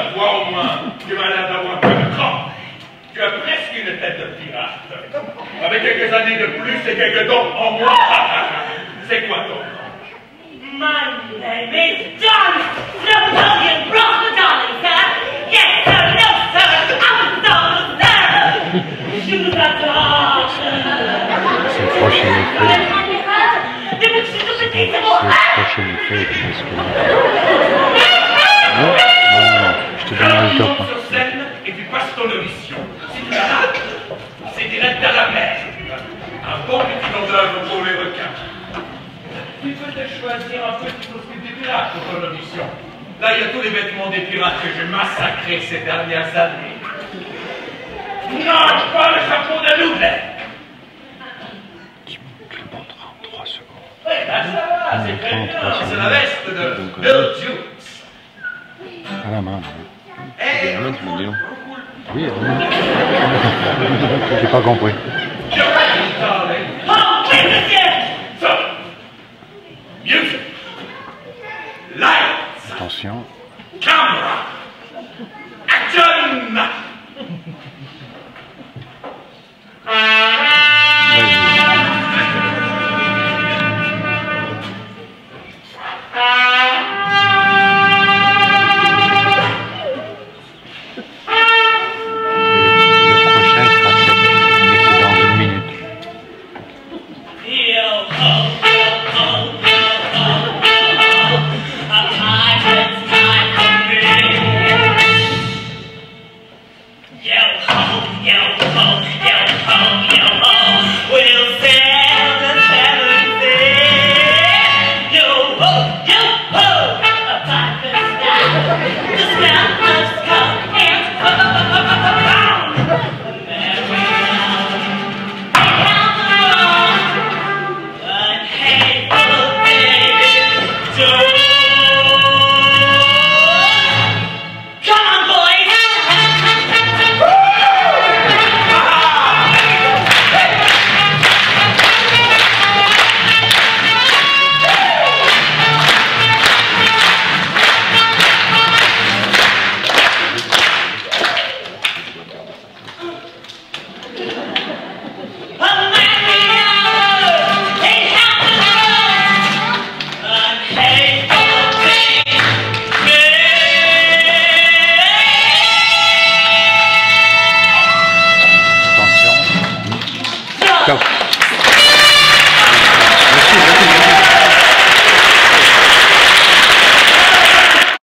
ta voix au moins, tu m'as l'air d'avoir un peu de cran. Tu as presque une tête de pirate. Avec quelques années de plus et quelques dons en moins. C'est quoi ton nom? My name is John Napoleon Brock, darling, sir. Yes, sir, no, sir, I'm so, sir. Shoot that dog. C'est prochain effet. C'est prochain effet, parce que... Non, je te donne le top. Sur scène et tu passes ton audition. Si tu la rates, c'est direct à la mer. Un bon petit nom d'œuvre pour les requins. Tu peux te choisir un petit costume des pirates pour ton audition. Là, il y a tous les vêtements des pirates que j'ai massacrés ces dernières années. Non, pas le chapeau de Louvet. Tu me montres en 3 secondes. Oui, là, ça va, c'est très bien. C'est la veste de Bill Jukes. À la main. Hey, Oui, j'ai pas compris.